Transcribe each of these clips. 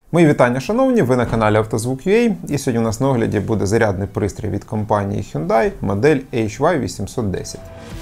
Мої вітання, шановні, ви на каналі Автозвук.ua, і сьогодні у нас на огляді буде зарядний пристрій від компанії Hyundai, модель HY810.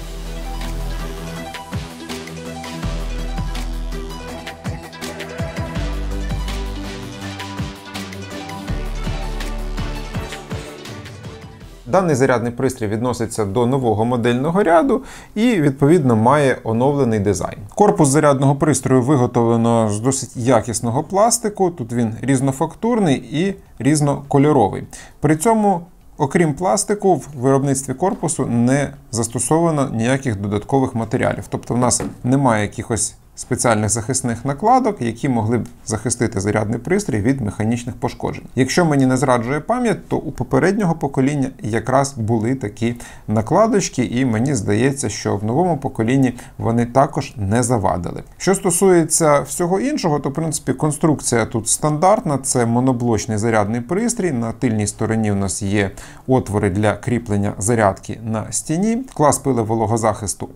Даний зарядний пристрій відноситься до нового модельного ряду і, відповідно, має оновлений дизайн. Корпус зарядного пристрою виготовлено з досить якісного пластику, тут він різнофактурний і різнокольоровий. При цьому, окрім пластику, в виробництві корпусу не застосовано ніяких додаткових матеріалів. Тобто в нас немає якихось спеціальних захисних накладок, які могли б захистити зарядний пристрій від механічних пошкоджень. Якщо мені не зраджує пам'ять, то у попереднього покоління якраз були такі накладочки, і мені здається, що в новому поколінні вони також не завадили. Що стосується всього іншого, то в принципі конструкція тут стандартна, це моноблочний зарядний пристрій, на тильній стороні у нас є отвори для кріплення зарядки на стіні, клас пиловологозахисту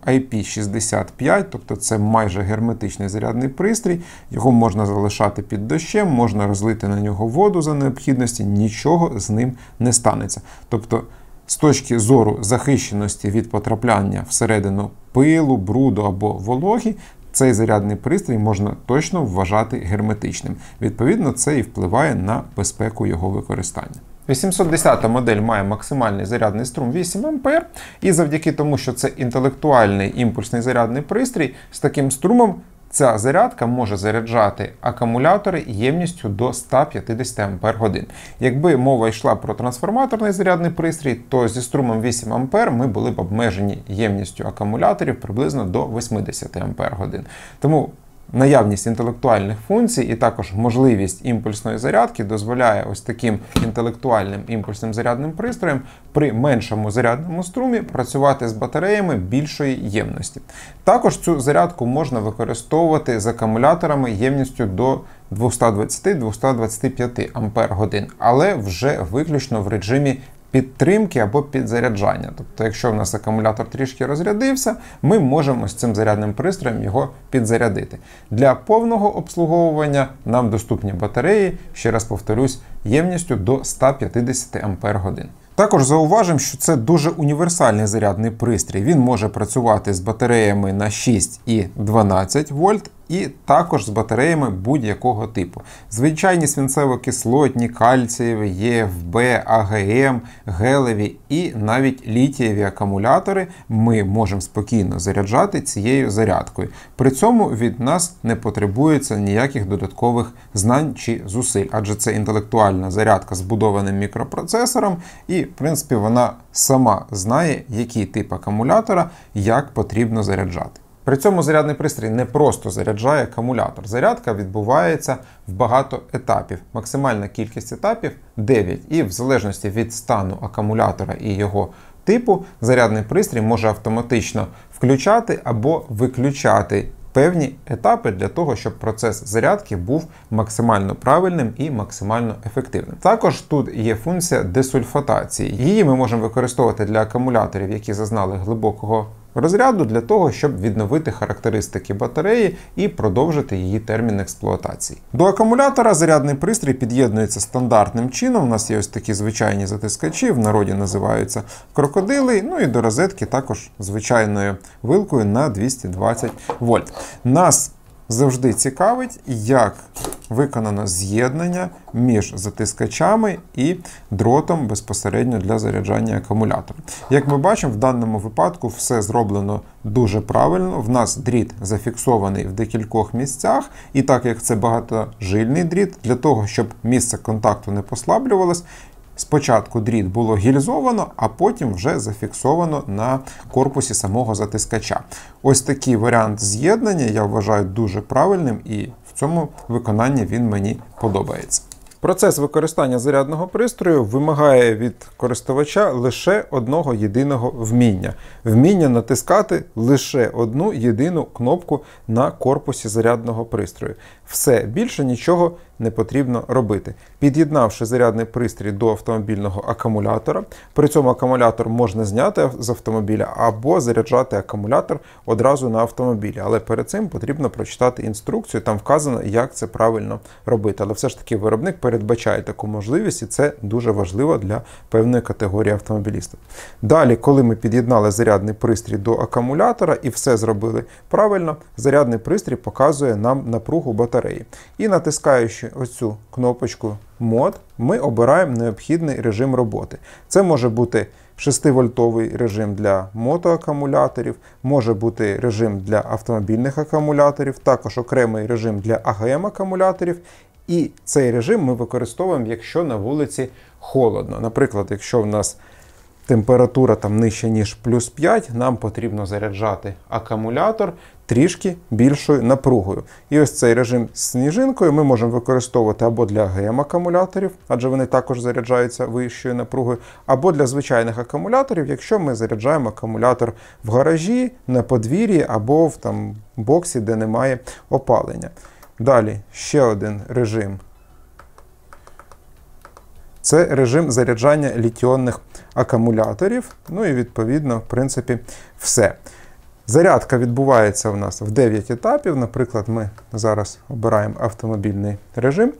IP65, тобто це майже герметичний зарядний пристрій, його можна залишати під дощем, можна розлити на нього воду за необхідності, нічого з ним не станеться. Тобто, з точки зору захищеності від потрапляння всередину пилу, бруду або вологі, цей зарядний пристрій можна точно вважати герметичним. Відповідно, це і впливає на безпеку його використання. 810 модель має максимальний зарядний струм 8 А, і завдяки тому, що це інтелектуальний імпульсний зарядний пристрій, з таким струмом ця зарядка може заряджати акумулятори ємністю до 150 Ах. Якби мова йшла про трансформаторний зарядний пристрій, то зі струмом 8 А ми були б обмежені ємністю акумуляторів приблизно до 80 Ах. Тому наявність інтелектуальних функцій і також можливість імпульсної зарядки дозволяє ось таким інтелектуальним імпульсним зарядним пристроєм при меншому зарядному струмі працювати з батареями більшої ємності. Також цю зарядку можна використовувати з акумуляторами ємністю до 220-225 Ах, але вже виключно в режимі підтримки або підзаряджання. Тобто, якщо в нас акумулятор трішки розрядився, ми можемо з цим зарядним пристроєм його підзарядити. Для повного обслуговування нам доступні батареї, ще раз повторюсь, ємністю до 150 Ах. Також зауважимо, що це дуже універсальний зарядний пристрій. Він може працювати з батареями на 6 і 12 вольт, і також з батареями будь-якого типу. Звичайні свинцево-кислотні, кальцієві, ЄФБ, АГМ, гелеві і навіть літієві акумулятори ми можемо спокійно заряджати цією зарядкою. При цьому від нас не потребується ніяких додаткових знань чи зусиль, адже це інтелектуальна зарядка з вбудованим мікропроцесором, і, в принципі, вона сама знає, який тип акумулятора як потрібно заряджати. При цьому зарядний пристрій не просто заряджає акумулятор. Зарядка відбувається в багато етапів. Максимальна кількість етапів 9. І в залежності від стану акумулятора і його типу, зарядний пристрій може автоматично включати або виключати певні етапи для того, щоб процес зарядки був максимально правильним і максимально ефективним. Також тут є функція десульфатації. Її ми можемо використовувати для акумуляторів, які зазнали глибокого розряду, для того, щоб відновити характеристики батареї і продовжити її термін експлуатації. До акумулятора зарядний пристрій під'єднується стандартним чином. У нас є ось такі звичайні затискачі, в народі називаються крокодили, ну і до розетки також звичайною вилкою на 220 вольт. Нас завжди цікавить, як виконано з'єднання між затискачами і дротом безпосередньо для заряджання акумулятора. Як ми бачимо, в даному випадку все зроблено дуже правильно. В нас дріт зафіксований в декількох місцях, і так як це багатожильний дріт, для того, щоб місце контакту не послаблювалось, спочатку дріт було гільзовано, а потім вже зафіксовано на корпусі самого затискача. Ось такий варіант з'єднання я вважаю дуже правильним, і в цьому виконанні він мені подобається. Процес використання зарядного пристрою вимагає від користувача лише одного єдиного вміння. Вміння натискати лише одну єдину кнопку на корпусі зарядного пристрою. Все, більше нічого не потрібно робити. Під'єднавши зарядний пристрій до автомобільного акумулятора, при цьому акумулятор можна зняти з автомобіля або заряджати акумулятор одразу на автомобілі. Але перед цим потрібно прочитати інструкцію, там вказано, як це правильно робити. Але все ж таки виробник передбачає таку можливість, і це дуже важливо для певної категорії автомобілістів. Далі, коли ми під'єднали зарядний пристрій до акумулятора і все зробили правильно, зарядний пристрій показує нам напругу батареї. І натискаючи оцю кнопочку «Мод», ми обираємо необхідний режим роботи. Це може бути 6-вольтовий режим для мотоакумуляторів, може бути режим для автомобільних акумуляторів, також окремий режим для АГМ-акумуляторів. І цей режим ми використовуємо, якщо на вулиці холодно. Наприклад, якщо в нас температура там нижча, ніж плюс 5, нам потрібно заряджати акумулятор трішки більшою напругою. І ось цей режим з сніжинкою ми можемо використовувати або для АГМ-акумуляторів, адже вони також заряджаються вищою напругою, або для звичайних акумуляторів, якщо ми заряджаємо акумулятор в гаражі, на подвір'ї або в боксі, де немає опалення. Далі ще один режим. Це режим заряджання літіонних акумуляторів. Ну і відповідно, в принципі, все. Зарядка відбувається у нас в 9 етапів. Наприклад, ми зараз обираємо автомобільний режим.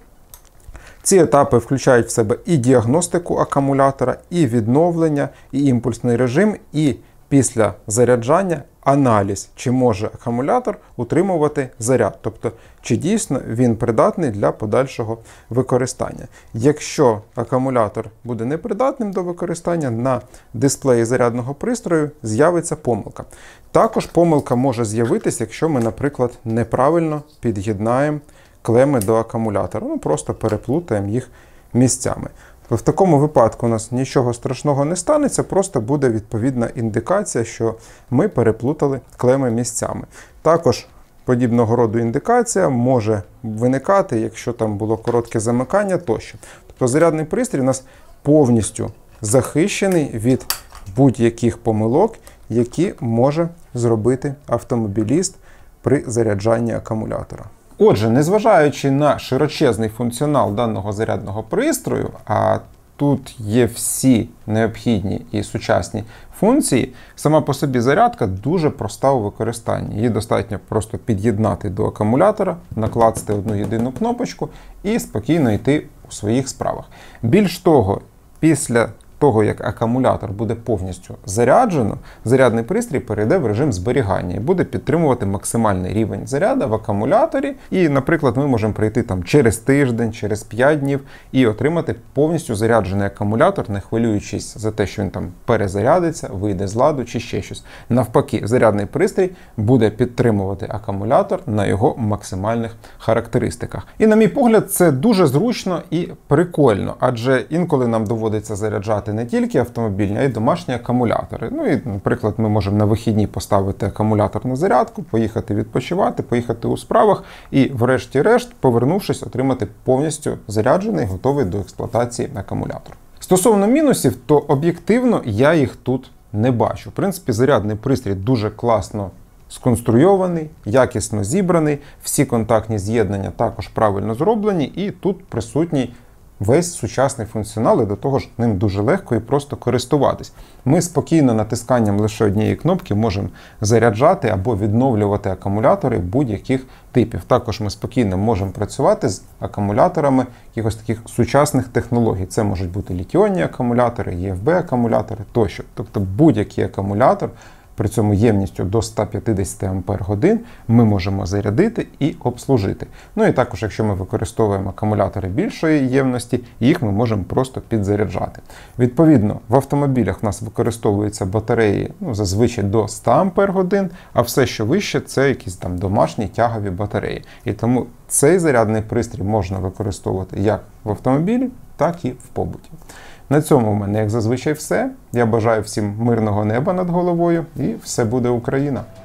Ці етапи включають в себе і діагностику акумулятора, і відновлення, і імпульсний режим, і після заряджання аналіз, чи може акумулятор утримувати заряд, тобто чи дійсно він придатний для подальшого використання. Якщо акумулятор буде непридатним до використання, на дисплеї зарядного пристрою з'явиться помилка. Також помилка може з'явитися, якщо ми, наприклад, неправильно під'єднаємо клеми до акумулятора, просто переплутаємо їх місцями. В такому випадку у нас нічого страшного не станеться, просто буде відповідна індикація, що ми переплутали клеми місцями. Також подібного роду індикація може виникати, якщо там було коротке замикання тощо. Тобто зарядний пристрій у нас повністю захищений від будь-яких помилок, які може зробити автомобіліст при заряджанні акумулятора. Отже, незважаючи на широчезний функціонал даного зарядного пристрою, а тут є всі необхідні і сучасні функції, сама по собі зарядка дуже проста у використанні. Її достатньо просто під'єднати до акумулятора, накласти одну єдину кнопочку і спокійно йти у своїх справах. Більш того, після того, як акумулятор буде повністю заряджено, зарядний пристрій перейде в режим зберігання і буде підтримувати максимальний рівень заряду в акумуляторі. І, наприклад, ми можемо прийти через тиждень, через 5 днів і отримати повністю заряджений акумулятор, не хвилюючись за те, що він перезарядиться, вийде з ладу чи ще щось. Навпаки, зарядний пристрій буде підтримувати акумулятор на його максимальних характеристиках. І, на мій погляд, це дуже зручно і прикольно, адже інколи нам доводиться заряджати не тільки автомобільні, а й домашні акумулятори. І, наприклад, ми можемо на вихідні поставити акумулятор на зарядку, поїхати відпочивати, поїхати у справах і, врешті-решт, повернувшись, отримати повністю заряджений, готовий до експлуатації акумулятор. Стосовно мінусів, то об'єктивно я їх тут не бачу. В принципі, зарядний пристрій дуже класно сконструйований, якісно зібраний, всі контактні з'єднання також правильно зроблені, і тут присутній весь сучасний функціонал, і до того ж ним дуже легко і просто користуватись. Ми спокійно натисканням лише однієї кнопки можемо заряджати або відновлювати акумулятори будь-яких типів. Також ми спокійно можемо працювати з акумуляторами якихось таких сучасних технологій. Це можуть бути літіонні акумулятори, ЄФБ-акумулятори тощо. Тобто будь-який акумулятор, при цьому ємністю до 150 Ах ми можемо зарядити і обслужити. І також, якщо ми використовуємо акумулятори більшої ємності, їх ми можемо просто підзаряджати. Відповідно, в автомобілях в нас використовуються батареї зазвичай до 100 Ах, а все, що вище, це якісь домашні тягові батареї. І тому цей зарядний пристрій можна використовувати як в автомобілі, так і в побуті. На цьому в мене, як зазвичай, все. Я бажаю всім мирного неба над головою, і все буде Україна!